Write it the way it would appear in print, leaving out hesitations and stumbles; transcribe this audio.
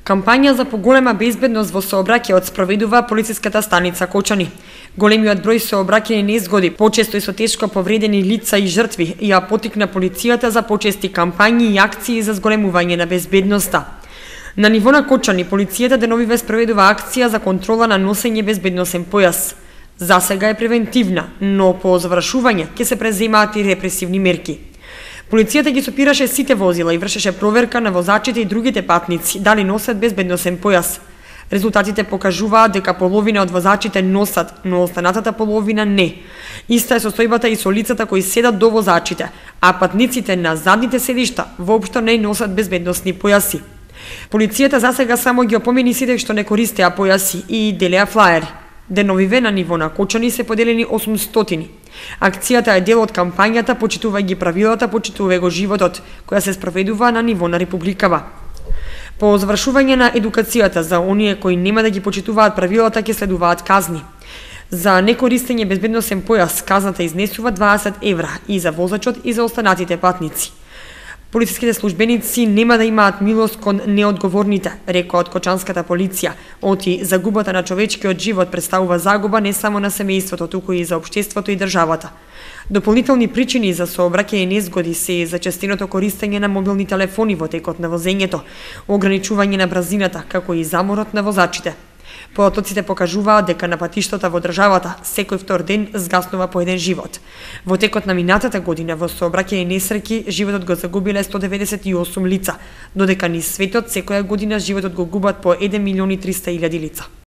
Кампања за поголема безбедност во сообраќајот спроведува полициската станица Кочани. Големиот број сообраќајни незгоди, почесто и со тешко повредени лица и жртви, ја поттикна полицијата за почести кампањи и акции за зголемување на безбедноста. На ниво на Кочани, полицијата деновиве спроведува акција за контрола на носење безбедносен појас. За сега е превентивна, но по завршување ќе се преземаат и репресивни мерки. Полицијата ги сопираше сите возила и вршеше проверка на возачите и другите патници дали носат безбедносен појас. Резултатите покажуваат дека половина од возачите носат, но останатата половина не. Иста е состојбата и со лицата кои седат до возачите, а патниците на задните седишта воопшто не носат безбедносни појаси. Полицијата засега само ги опомени сите што не користеа појаси и делеа флаери. Деновиве на ниво на Кочани се поделени 800. Акцијата е дел од кампањата Почитувај ги правилата, почитувај го животот, која се спроведува на ниво на Републикава. По завршување на едукацијата за оние кои нема да ги почитуваат правилата ќе следуваат казни. За некористење безбедносен појас казната изнесува 20 евра и за возачот и за останатите патници. Полициските службеници нема да имаат милост кон неодговорните, рекоа од кочанската полиција. Оти загубата на човечкиот живот представува загуба не само на семејството, туку и за општеството и државата. Дополнителни причини за сообраќајни незгоди се зачестеното користење на мобилни телефони во текот на возењето, ограничување на брзината, како и заморот на возачите. Потоците покажуваат дека на патиштата во државата секој втор ден згаснува по еден живот. Во текот на минатата година во сообраќајни несреќи животот го загубиле 198 лица, додека низ светот секоја година животот го губат по 1.300.000 лица.